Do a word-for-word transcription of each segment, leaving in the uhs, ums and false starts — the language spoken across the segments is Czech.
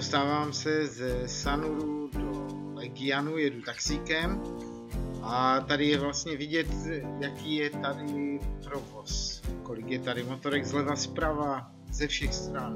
dostávám se ze Sanuru do Legianu, jedu taxíkem a tady je vlastně vidět, jaký je tady provoz, kolik je tady motorek zleva zprava, ze všech stran.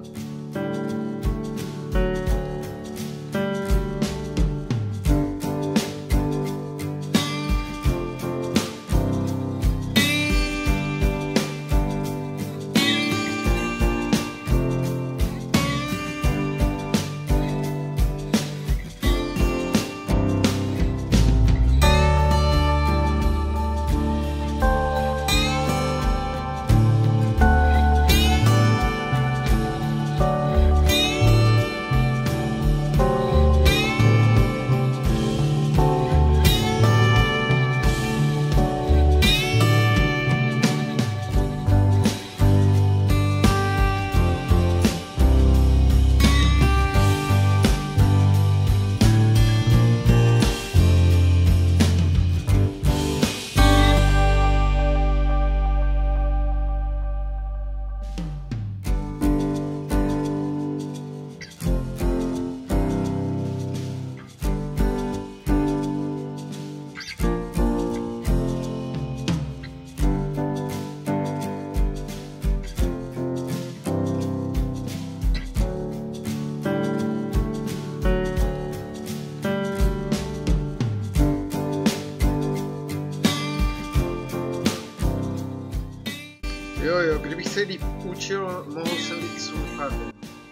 Jo, jo, kdybych se líp učil, mohl jsem být surfařem.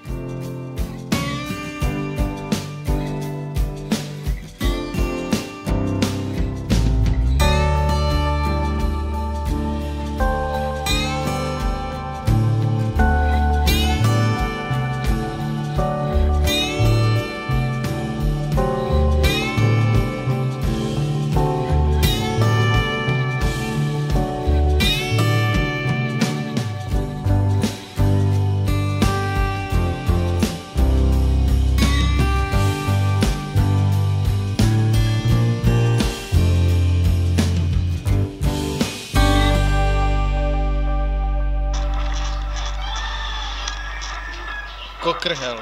Kokrhel.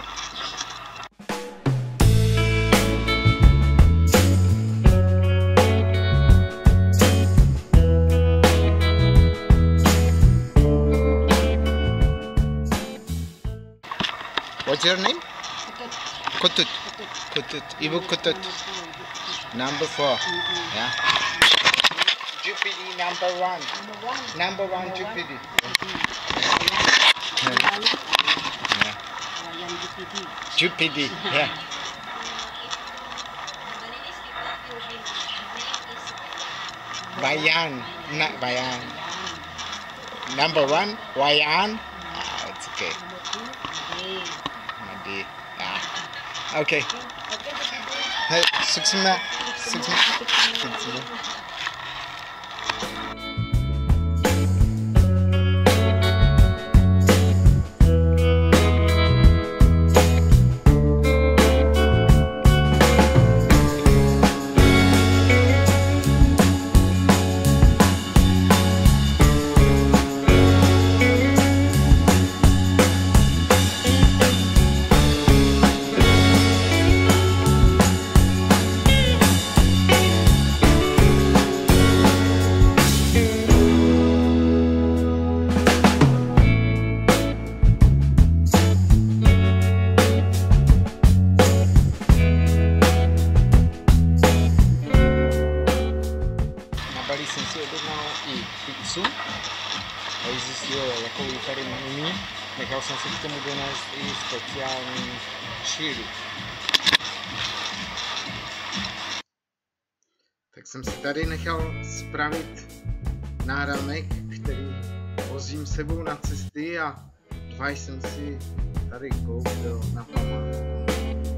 What's your name? Kutut. Kutut. Ibu Kutut. Number four. Yeah. Jupiter number one. Number one Jupiter. Jupiter, yeah. Bayan, not Bayan. Number one, Wayan. Ah, it's okay. Madi. Ah, okay. Hey, six minutes. Six minutes. Jsem si objednal i pizzu, a zjistil, jakou ji tady umí. Nechal jsem si k tomu donést i speciální chili. Tak jsem si tady nechal spravit náramek, který vozím sebou na cesty, a dva jsem si tady koupil na památku.